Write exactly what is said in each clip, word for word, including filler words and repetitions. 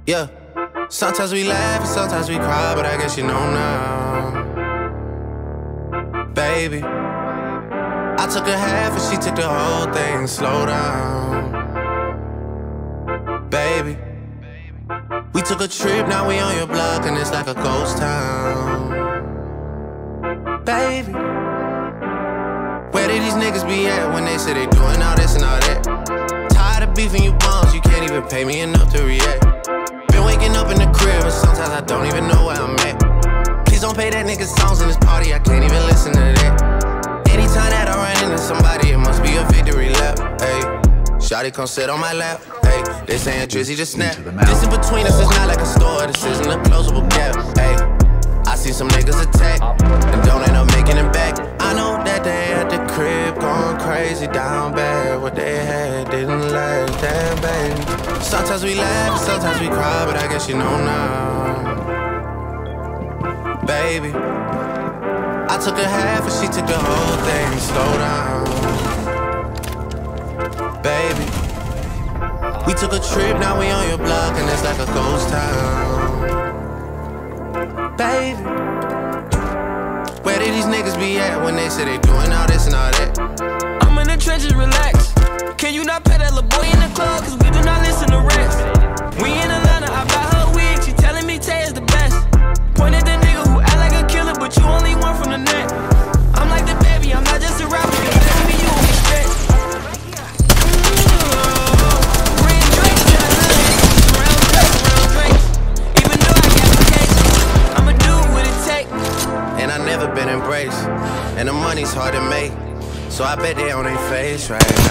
Yeah, sometimes we laugh and sometimes we cry, but I guess you know now. Baby, I took a half and she took the whole thing. Slow down. Baby, we took a trip, now we on your block and it's like a ghost town. Baby, where did these niggas be at when they say they doing all this and all that? Tired of beefing you bums, you can't even pay me enough to react. Been waking up in the crib and sometimes I don't even know where I'm at. Please don't pay that nigga songs in this party, I can't even listen to that. Anytime that I run into somebody, it must be a victory lap. Hey, shawty come sit on my lap. Hey, they saying Drizzy just snap. This in between us is not like a store, this isn't a closable gap. Hey, I see some niggas attack and don't end up making it back. I know that they at the crib going crazy down bad. What they had didn't last, damn baby. Sometimes we laugh and sometimes we cry, but I guess you know now. Baby, I took a half and she took the whole thing. Slow down. Baby, we took a trip, now we on your block and it's like a ghost town. Baby, where did these niggas be at when they say they doing all this and all that? I'm in the trenches, relax. Can you not pay that little boy in the club? Cause we do not listen to rest. We in Atlanta, I buy her wig, she telling me Tay is the best. Point at the nigga who act like a killer, but you only one from the net. I'm like the baby, I'm not just a rapper. You listen to me, you won't respect. And I never been embraced, and the money's hard to make, so I bet they on their face right now.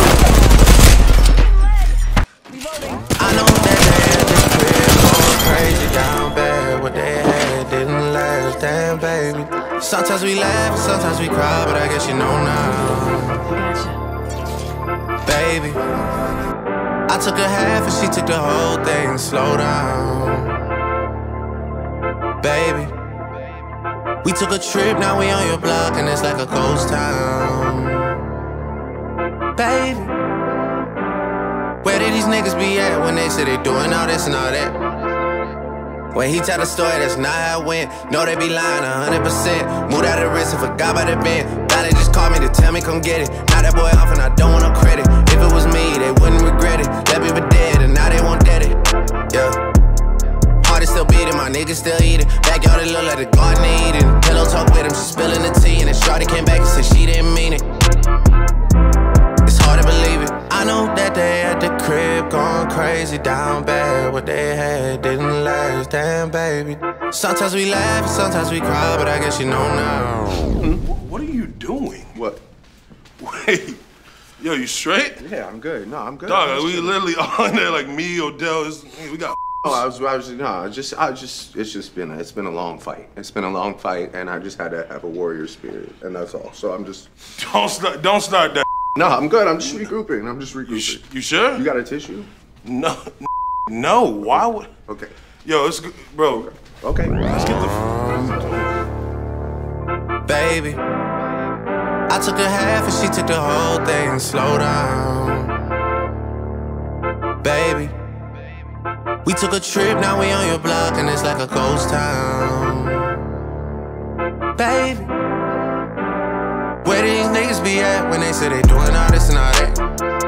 I know that they had this crib going crazy down bad. What they had didn't last, damn baby. Sometimes we laugh and sometimes we cry, but I guess you know now. Baby, I took a half and she took the whole thing. Slow down. Baby, we took a trip, now we on your block and it's like a ghost town. Baby, where did these niggas be at when they say they doing all this and all that? When he tell the story, that's not how it went. No, they be lying a hundred percent. Moved out of the wrist and forgot about the bend. Now they just called me to tell me come get it. Now that boy off and I don't want no credit. If it was me, they wouldn't regret it. That people dead and now they won't dead it. Yeah, heart is still beating, my niggas still eating. Backyard, it look like the garden eating. Pillow talk with him, she spilling the tea. And then shawty came back and said she didn't mean it. It's hard to believe it. I know that they at the crib going crazy down bad. What they had didn't last, damn baby. Sometimes we laugh and sometimes we cry, but I guess you know now. What are you doing? What? Wait. Yo, you straight? Yeah, I'm good. No, I'm good. Dog, I'm we good. literally on there like me, Odell. It's, we got. Oh, I was, I was, no, I just, I just, it's just been, a, it's been a long fight. It's been a long fight, and I just had to have a warrior spirit, and that's all. So I'm just. Don't start. Don't start that. No, I'm good. I'm just regrouping. I'm just regrouping. You, sh you sure? You got a tissue? No, no. Why would? Okay. Yo, it's good, bro. Okay. Let's get the. Baby, I took a half and she took the whole thing. Slow down. Baby, we took a trip, now we on your block and it's like a ghost town. Baby, where these niggas be at when they say they doing all this and all that?